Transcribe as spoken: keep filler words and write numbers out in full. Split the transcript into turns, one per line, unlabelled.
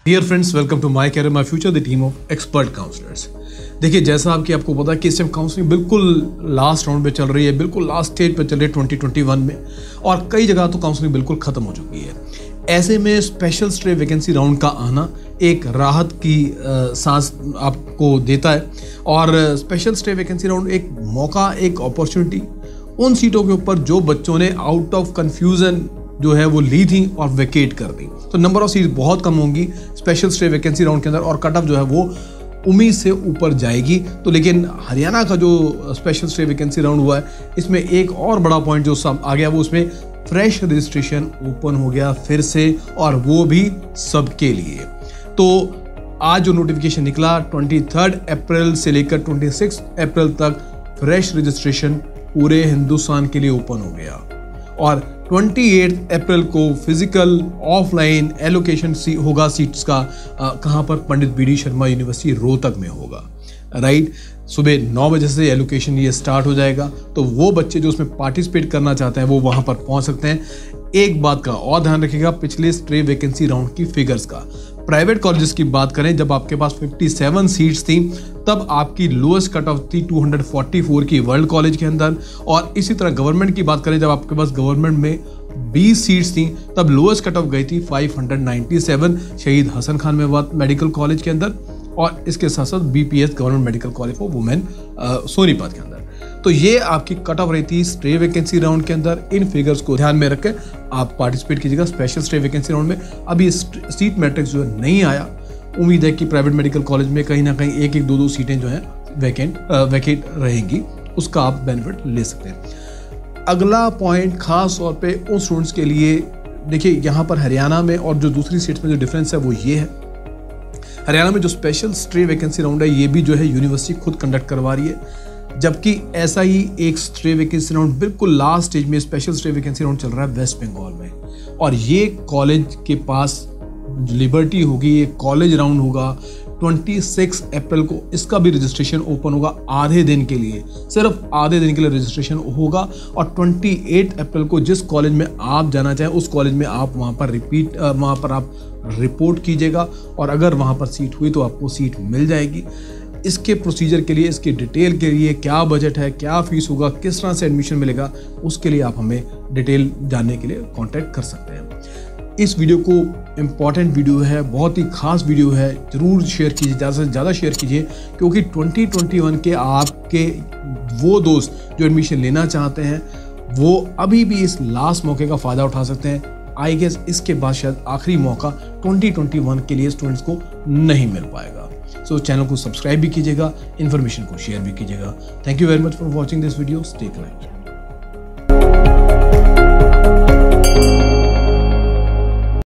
Dear friends, welcome to my career my future, the team of expert counsellors. देखिए, जैसा आपकी आपको पता है कि इस टाइम काउंसलिंग बिल्कुल लास्ट राउंड पे चल रही है, बिल्कुल लास्ट स्टेज पे चल रही है ट्वेंटी ट्वेंटी वन में, और कई जगह तो काउंसलिंग बिल्कुल ख़त्म हो चुकी है। ऐसे में स्पेशल स्टे वैकेंसी राउंड का आना एक राहत की सांस आपको देता है, और स्पेशल स्टे वैकेंसी राउंड एक मौका, एक अपॉर्चुनिटी उन सीटों के ऊपर जो बच्चों ने आउट ऑफ कन्फ्यूज़न जो है वो ली थी और वेकेट कर दी। तो नंबर ऑफ सीट बहुत कम होंगी स्पेशल स्टे वैकेंसी राउंड के अंदर, और कट ऑफ जो है वो उम्मीद से ऊपर जाएगी। तो लेकिन हरियाणा का जो स्पेशल स्टे वैकेंसी राउंड हुआ है, इसमें एक और बड़ा पॉइंट जो सब आ गया वो उसमें फ्रेश रजिस्ट्रेशन ओपन हो गया फिर से, और वो भी सबके लिए। तो आज जो नोटिफिकेशन निकला तेईस अप्रैल से लेकर छब्बीस अप्रैल तक फ्रेश रजिस्ट्रेशन पूरे हिंदुस्तान के लिए ओपन हो गया, और अट्ठाईस अप्रैल को फिजिकल ऑफलाइन एलोकेशन सी होगा सीट्स का। कहाँ पर? Pandit B D Sharma university Rohtak में होगा। राइट, सुबह नौ बजे से एलोकेशन ये स्टार्ट हो जाएगा। तो वो बच्चे जो उसमें पार्टिसिपेट करना चाहते हैं वो वहाँ पर पहुँच सकते हैं। एक बात का और ध्यान रखिएगा, पिछले स्टे वैकेंसी राउंड की फिगर्स का। प्राइवेट कॉलेजेस की बात करें, जब आपके पास सत्तावन सीट्स थी तब आपकी लोएस्ट कट ऑफ थी दो सौ चौवालीस की वर्ल्ड कॉलेज के अंदर, और इसी तरह गवर्नमेंट की बात करें, जब आपके पास गवर्नमेंट में बीस सीट्स थी तब लोएस्ट कट ऑफ गई थी पाँच सौ सत्तानवे शहीद हसन खान मेडिकल कॉलेज के अंदर, और इसके साथ साथ B P S government medical college for women Sonipat के अंदर। तो ये आपकी कट ऑफ रही थी स्टे वैकेंसी राउंड के अंदर। इन फिगर्स को ध्यान में रख के आप पार्टिसिपेट कीजिएगा स्पेशल स्टे वैकेंसी राउंड में। अभी सीट मैट्रिक्स जो है नहीं आया, उम्मीद है कि प्राइवेट मेडिकल कॉलेज में कहीं ना कहीं एक एक दो दो सीटें जो हैं वैकेंट वैकेट रहेंगी, उसका आप बेनिफिट ले सकते हैं। अगला पॉइंट खास तौर पे उन स्टूडेंट्स के लिए, देखिए यहाँ पर हरियाणा में और जो दूसरी स्टेट्स में जो डिफरेंस है वो ये है, हरियाणा में जो स्पेशल स्टे वैकेंसी राउंड है ये भी जो है यूनिवर्सिटी खुद कंडक्ट करवा रही है, जबकि ऐसा ही एक स्टे वैकेंसी राउंड बिल्कुल लास्ट स्टेज में स्पेशल स्टे वैकेंसी राउंड चल रहा है वेस्ट बंगाल में, और ये कॉलेज के पास लिबर्टी होगी, ये कॉलेज राउंड होगा छब्बीस अप्रैल को। इसका भी रजिस्ट्रेशन ओपन होगा आधे दिन के लिए, सिर्फ आधे दिन के लिए रजिस्ट्रेशन होगा, और अट्ठाईस अप्रैल को जिस कॉलेज में आप जाना चाहें उस कॉलेज में आप वहाँ पर रिपीट वहाँ पर आप रिपोर्ट कीजिएगा, और अगर वहाँ पर सीट हुई तो आपको सीट मिल जाएगी। इसके प्रोसीजर के लिए, इसके डिटेल के लिए, क्या बजट है, क्या फीस होगा, किस तरह से एडमिशन मिलेगा, उसके लिए आप हमें डिटेल जानने के लिए कांटेक्ट कर सकते हैं। इस वीडियो को इम्पॉर्टेंट वीडियो है, बहुत ही खास वीडियो है, ज़रूर शेयर कीजिए, ज़्यादा से ज़्यादा शेयर कीजिए, क्योंकि ट्वेंटी ट्वेंटी वन के आपके वो दोस्त जो एडमिशन लेना चाहते हैं वो अभी भी इस लास्ट मौके का फ़ायदा उठा सकते हैं। आई गेस इसके बाद शायद आखिरी मौका ट्वेंटी ट्वेंटी वन के लिए स्टूडेंट्स को नहीं मिल पाएगा। सो so, चैनल को सब्सक्राइब भी कीजिएगा, इन्फॉर्मेशन को शेयर भी कीजिएगा। Thank you very much for watching this video. Stay connected.